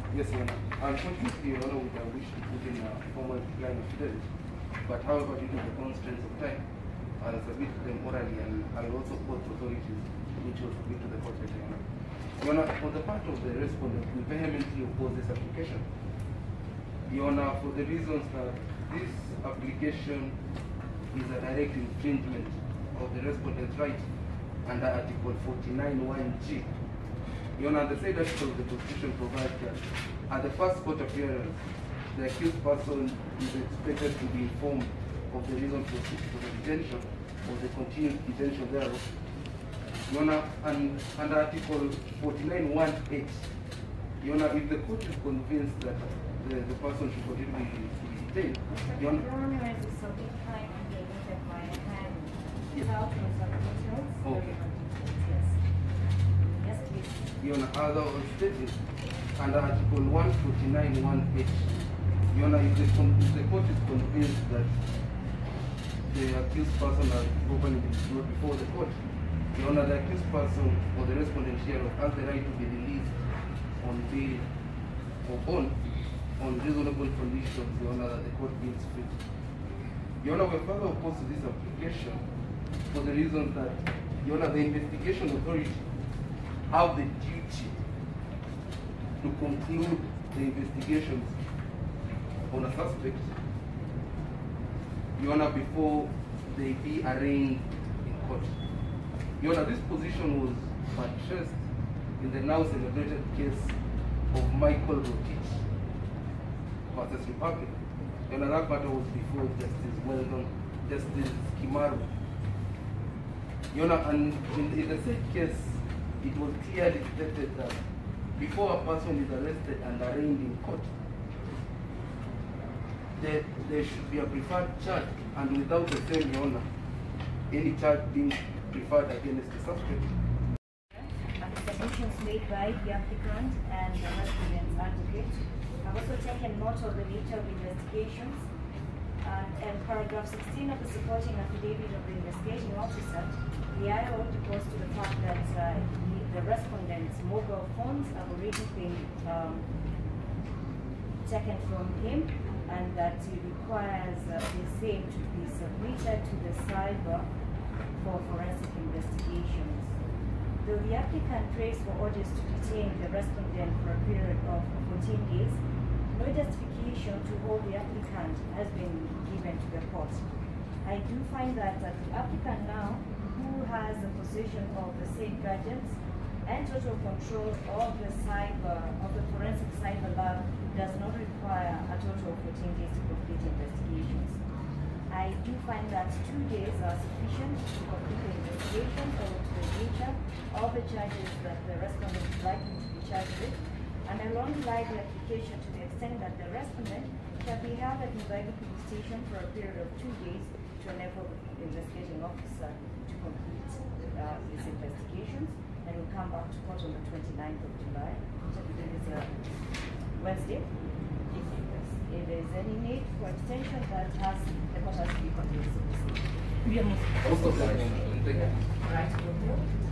Yes, Your Honor. Unfortunately, Your Honor, we wish to put in a formal decline of fidelity, but however, due to the constraints of time, I'll submit them orally and I'll also quote authorities which will submit to the court later, Your Honor. Your Honor, on the part of the respondent, we vehemently oppose this application. Your Honor, for the reasons that this application is a direct infringement of the respondent's right under Article 49(1)(g). Your Honor, the said article of the Constitution provides that at the first court appearance, the accused person is expected to be informed of the reason for the detention or the continued detention thereof. Your Honor, and under Article 49(1)(h), Your Honor, if the court is convinced that the person should continue to be detained, Your Honor, is a subject time that my hand yes. out with some details. Okay. Yes. Yes, please. Your Honor, as I was stated, under Article 149(1)(h), Your Honor, if the court is convinced that the accused person has properly been brought before the court, Your Honor, the accused person or the respondent here has the right to be released on bail or bond on reasonable conditions, Your Honor, that the court deems fit. Your Honor, we further oppose to this application for the reason that, Your Honor, the investigation authority have the duty to conclude the investigations on a suspect, Your Honor, before they be arraigned in court. Your Honor, this position was buttressed in the now celebrated case of Michael Rotich versus Republic. Your Honor, that matter was before Justice Kimaru. Your Honor, and in the said case, it was clearly stated that before a person is arrested and arraigned in court, there should be a preferred charge, and without the same, Your Honor, any charge being preferred against the suspect. And the submissions made by the applicant and the respondent's advocate. I've also taken note of the nature of investigations, and paragraph 16 of the supporting affidavit of the investigating officer, the IO goes to the fact that the respondent's mobile phones have already been taken from him, and that he requires the same to be submitted to the cyber for forensic investigations. Though the applicant prays for orders to detain the respondent for a period of 14 days, no justification to hold the applicant has been given to the court. I do find that the applicant now, who has the possession of the said gadgets and total control of the forensic cyber lab, does not require a total of 14 days to complete investigations. I do find that 2 days are sufficient to complete the investigation or to the nature of the charges that the respondent is likely to be charged with, and I long like the application to the extent that the respondent shall be held at Muzaiga police station for a period of 2 days to enable the investigating officer to complete his investigations, and will come back to court on the 29th of July, which I believe is a Wednesday. If there is any need for extension, the court has to be convinced of this. Most of that. Right.